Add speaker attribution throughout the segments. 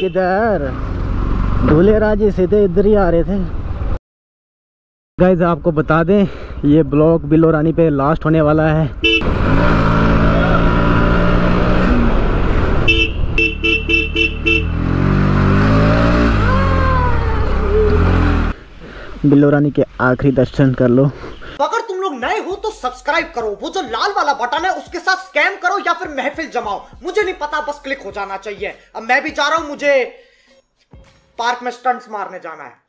Speaker 1: किधर? दूल्हे राजे से थे, इधर ही आ रहे थे। गाइस आपको बता दें ये ब्लॉग बिल्लो रानी पे लास्ट होने वाला है। बिल्लो रानी के आखिरी दर्शन कर लो।
Speaker 2: अगर तुम लोग नए हो तो सब्सक्राइब करो, वो जो लाल वाला बटन है उसके साथ स्कैम करो या फिर महफिल जमाओ, मुझे नहीं पता, बस क्लिक हो जाना चाहिए। अब मैं भी जा रहा हूं, मुझे पार्क में स्टंट्स मारने जाना है।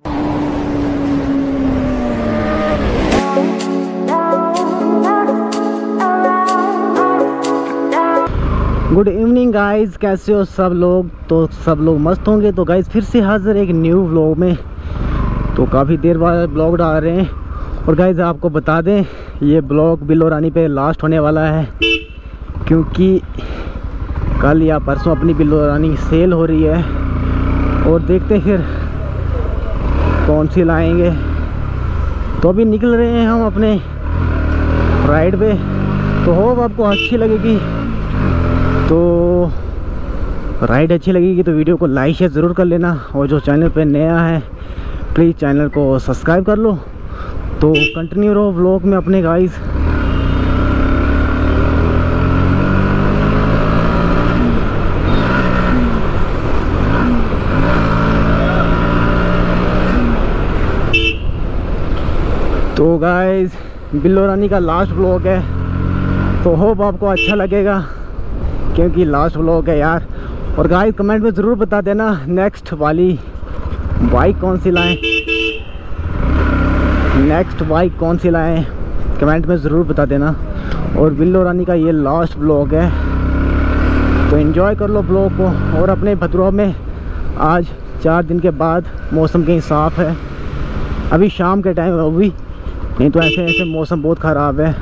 Speaker 1: गुड इवनिंग गाइस, कैसे हो सब लोग? तो सब लोग मस्त होंगे। तो गाइस फिर से हाजिर एक न्यू व्लॉग में। तो काफ़ी देर बाद ब्लॉग डाल रहे हैं। और गाइस आपको बता दें ये ब्लॉग बिल्लो रानी पे लास्ट होने वाला है, क्योंकि कल या परसों अपनी बिल्लो रानी सेल हो रही है। और देखते फिर कौन सी लाएंगे। तो अभी निकल रहे हैं हम अपने राइड पे। तो होप आपको अच्छी लगेगी। तो राइड अच्छी लगेगी तो वीडियो को लाइक शेयर ज़रूर कर लेना। और जो चैनल पे नया है प्लीज़ चैनल को सब्सक्राइब कर लो। तो कंटिन्यू रहो व्लॉग में अपने गाइस। तो गाइस बिल्लो रानी का लास्ट व्लॉग है, तो होप आपको अच्छा लगेगा, क्योंकि लास्ट व्लॉग है यार। और गाइस कमेंट में ज़रूर बता देना नेक्स्ट वाली बाइक कौन सी लाएं, नेक्स्ट बाइक कौन सी लाएं, कमेंट में ज़रूर बता देना। और बिल्लो रानी का ये लास्ट व्लॉग है, तो एंजॉय कर लो व्लॉग को। और अपने भद्रवा में आज 4 दिन के बाद मौसम कहीं साफ़ है। अभी शाम के टाइम है अभी, नहीं तो ऐसे ऐसे मौसम बहुत ख़राब है।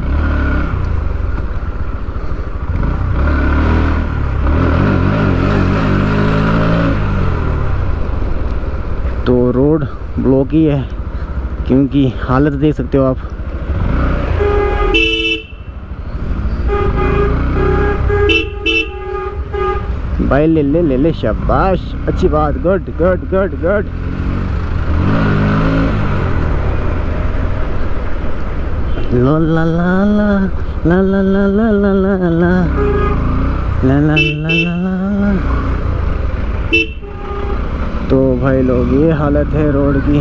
Speaker 1: तो रोड ब्लॉक ही है, क्योंकि हालत देख सकते हो आप। भाई ले ले शाबाश, अच्छी बात, गुड गुड गुड गुड। ला ला ला ला ला ला ला ला ला ला ला ला ला ला ला। तो भाई लोग ये हालत है रोड की।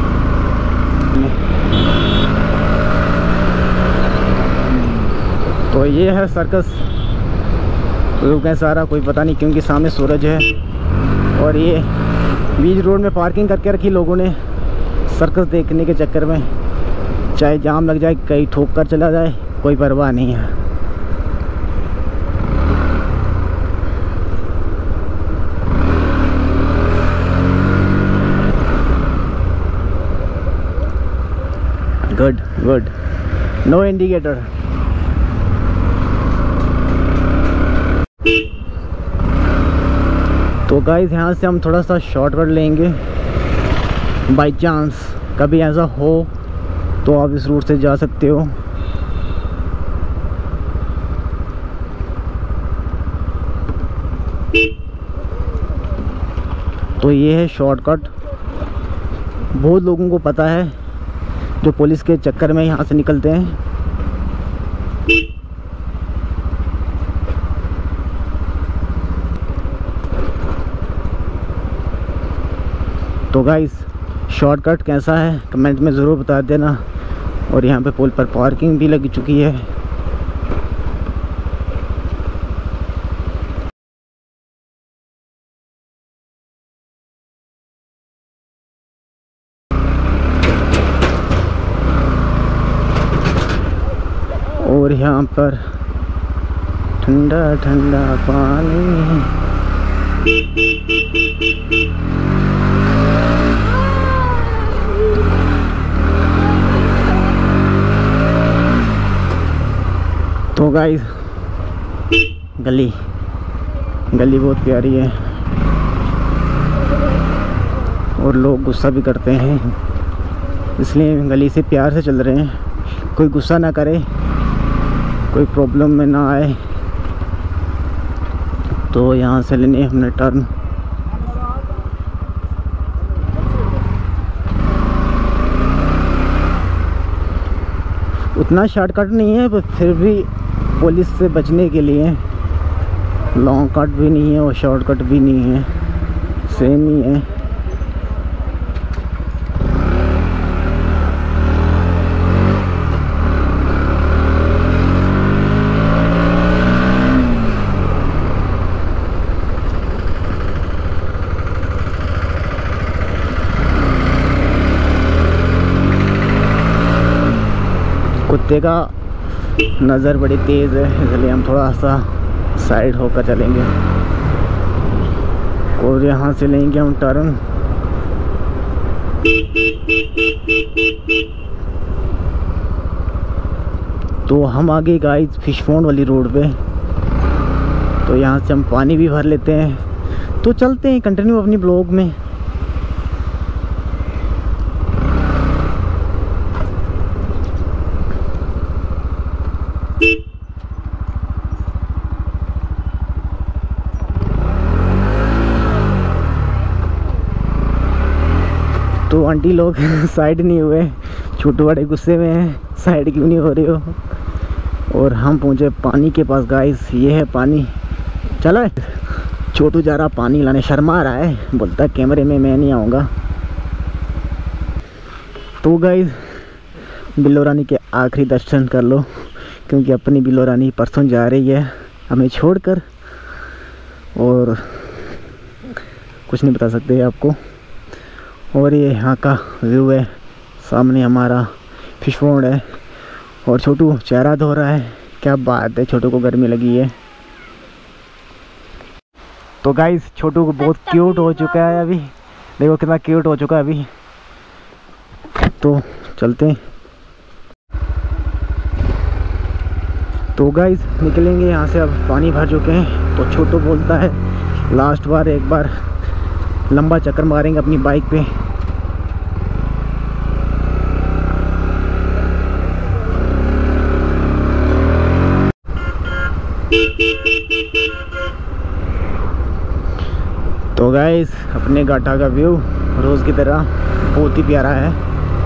Speaker 1: तो ये है सर्कस रुक है सारा, कोई पता नहीं, क्योंकि सामने सूरज है। और ये बीच रोड में पार्किंग करके रखी लोगों ने सर्कस देखने के चक्कर में। चाहे जाम लग जाए, कहीं ठोक कर चला जाए, कोई परवाह नहीं है। Good good, no indicator. तो गाइस यहाँ से हम थोड़ा सा शॉर्टकट लेंगे, बाई चांस कभी ऐसा हो तो आप इस रूट से जा सकते हो। तो ये है शॉर्टकट, बहुत लोगों को पता है जो पुलिस के चक्कर में यहाँ से निकलते हैं। तो गाइस शॉर्टकट कैसा है कमेंट में ज़रूर बता देना। और यहाँ पे पुल पर पार्किंग भी लग चुकी है। और यहाँ पर ठंडा ठंडा पानी। तो गाइस गली बहुत प्यारी है और लोग गुस्सा भी करते हैं, इसलिए गली से प्यार से चल रहे हैं। कोई गुस्सा ना करे, कोई प्रॉब्लम में ना आए। तो यहाँ से लेने हमने टर्न। उतना शॉर्टकट नहीं है, पर फिर भी पुलिस से बचने के लिए लॉन्ग कट भी नहीं है और शॉर्टकट भी नहीं है, सेम ही है। कुत्ते का नज़र बड़ी तेज़ है, इसलिए हम थोड़ा सा साइड होकर चलेंगे और यहाँ से लेंगे हम टर्न। तो हम आगे गाइस फिश पॉन्ड वाली रोड पे, तो यहाँ से हम पानी भी भर लेते हैं। तो चलते हैं कंटिन्यू अपनी ब्लॉग में। तो आंटी लोग साइड नहीं हुए, छोटे बड़े गुस्से में हैं, साइड क्यों नहीं हो रही हो। और हम पहुंचे पानी के पास गाइस, ये है पानी। चलो छोटू जा रहा पानी लाने, शर्मा रहा है, बोलता कैमरे में मैं नहीं आऊँगा। तो गाइस बिल्लो रानी के आखिरी दर्शन कर लो, क्योंकि अपनी बिल्लो रानी परसों जा रही है हमें छोड़कर, और कुछ नहीं बता सकते आपको। और ये यहाँ का व्यू है, सामने हमारा फिश पॉन्ड है और छोटू चेहरा धो रहा है। क्या बात है, छोटू को गर्मी लगी है। तो गाइस छोटू को बहुत क्यूट हो चुका है अभी, देखो कितना क्यूट हो चुका है अभी। तो चलते हैं। तो गाइस निकलेंगे यहाँ से, अब पानी भर चुके हैं। तो छोटू बोलता है लास्ट बार एक बार लंबा चक्कर मारेंगे अपनी बाइक पे। तो गाइस अपने घाटा का व्यू रोज़ की तरह बहुत ही प्यारा है।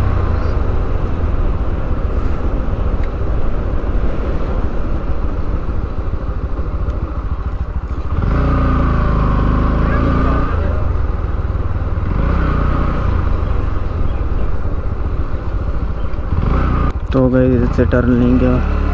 Speaker 1: तो गाइस इधर से टर्न लेंगे।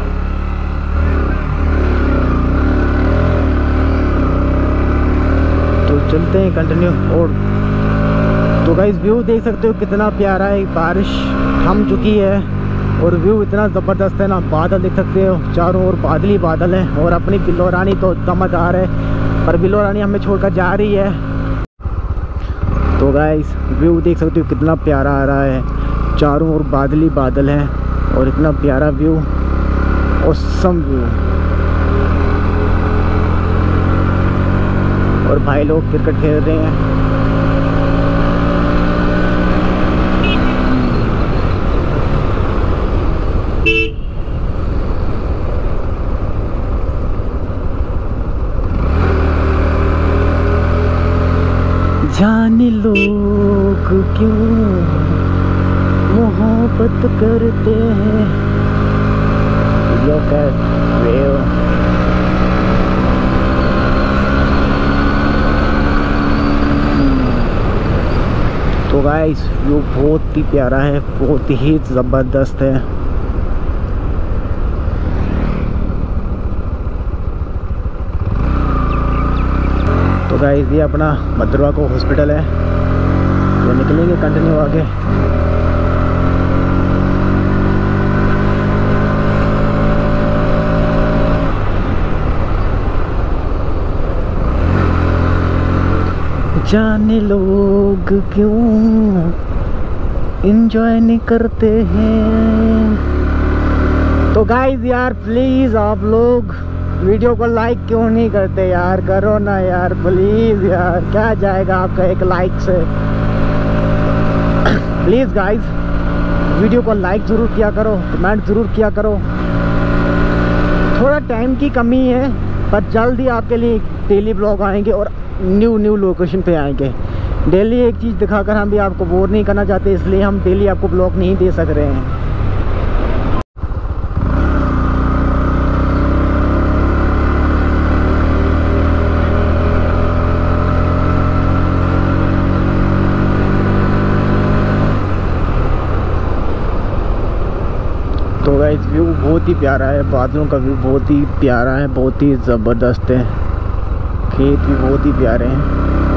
Speaker 1: तो चलते हैं कंटिन्यू। और तो गाइस व्यू देख सकते हो कितना प्यारा है, बारिश थम चुकी है और व्यू इतना ज़बरदस्त है ना। बादल देख सकते हो, चारों ओर बादल ही बादल है। और अपनी बिल्लो रानी तो दमदार है, पर बिल्लो रानी हमें छोड़कर जा रही है। तो गाइस व्यू देख सकते हो कितना प्यारा आ रहा है, चारों ओर बादल ही बादल है और इतना प्यारा व्यू, ऑसम व्यू। और भाई लोग क्रिकेट खेल रहे हैं। जाने लोग क्यों मोहब्बत करते हैं। Look at view. तो गाइस व्यू बहुत ही प्यारा है, बहुत ही ज़बरदस्त है। तो गाइस ये अपना भद्रवा को हॉस्पिटल है। तो निकलेंगे कंटिन्यू आगे। जाने लोग क्यों एंजॉय नहीं करते हैं। तो गाइस यार प्लीज़ आप लोग वीडियो को लाइक क्यों नहीं करते यार, करो ना यार प्लीज़ यार, क्या जाएगा आपका एक लाइक से। प्लीज़ गाइस वीडियो को लाइक ज़रूर किया करो, कमेंट ज़रूर किया करो। थोड़ा टाइम की कमी है, पर जल्द ही आपके लिए डेली ब्लॉग आएंगे और न्यू लोकेशन पे आएंगे। डेली एक चीज़ दिखाकर हम भी आपको बोर नहीं करना चाहते, इसलिए हम डेली आपको ब्लॉग नहीं दे सक रहे हैं। गाइस व्यू बहुत ही प्यारा है, बादलों का व्यू बहुत ही प्यारा है, बहुत ही ज़बरदस्त है, खेत भी बहुत ही प्यारे हैं।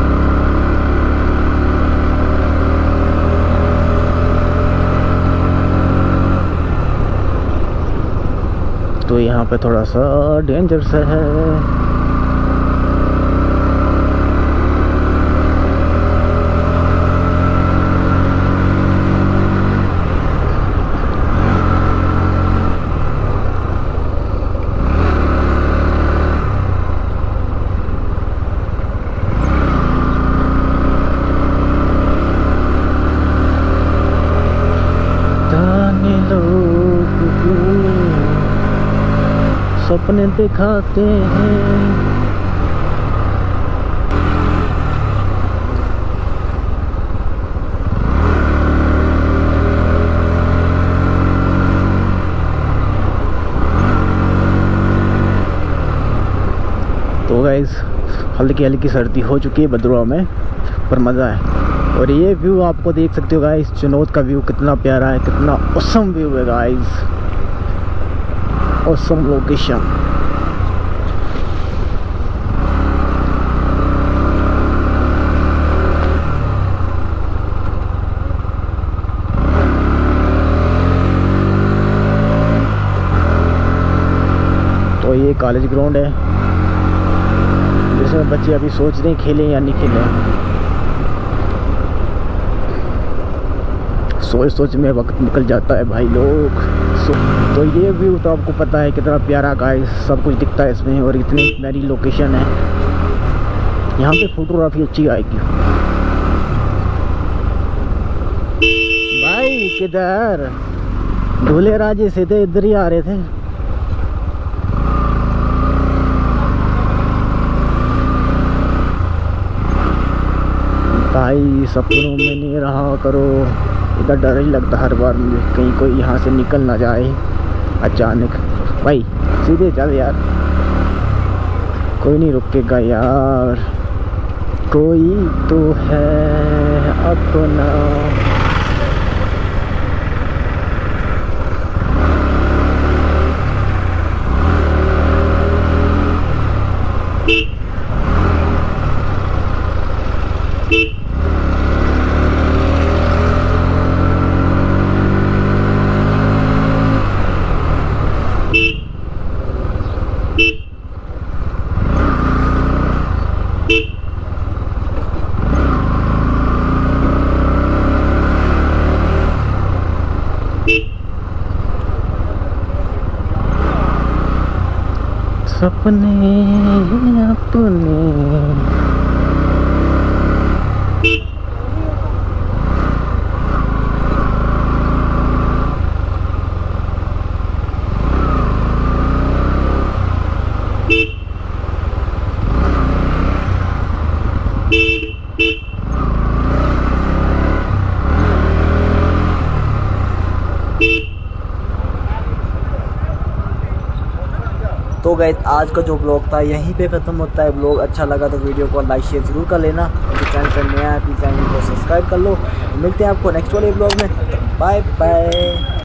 Speaker 1: तो यहाँ पे थोड़ा सा डेंजर सा है। सपने दिखाते हैं। तो गाइस हल्की हल्की सर्दी हो चुकी है भद्रवाह में, पर मज़ा है। और ये व्यू आपको देख सकते हो गाइस, चिनोद का व्यू कितना प्यारा है, कितना ऑसम व्यू है गाइस, ऑसम लोकेशन। तो ये कॉलेज ग्राउंड है जिसमें बच्चे अभी सोच रहे हैं खेलें या नहीं खेलें। सोच में वक्त निकल जाता है भाई लोग। तो ये व्यू तो आपको पता है कितना प्यारा गाइस, सब कुछ दिखता है इसमें, और इतनी प्यारी लोकेशन है। यहाँ पे फोटोग्राफी अच्छी आएगी। भाई किधर ढोले राजे से थे, इधर ही आ रहे थे। भाई सपनों में नहीं रहा करो, इधर डर ही लगता हर बार मुझे, कहीं कोई यहाँ से निकल ना जाए अचानक। भाई सीधे चल यार, कोई नहीं रुकेगा यार, कोई तो है अपना। सपने अपने
Speaker 3: तो गाइस आज का जो ब्लॉग था यहीं पे ख़त्म होता है। ब्लॉग अच्छा लगा तो वीडियो को लाइक शेयर ज़रूर कर लेना। जो चैनल पर नया है प्लीज़ चैनल को सब्सक्राइब कर लो। मिलते हैं आपको नेक्स्ट वाले ब्लॉग में, बाय बाय।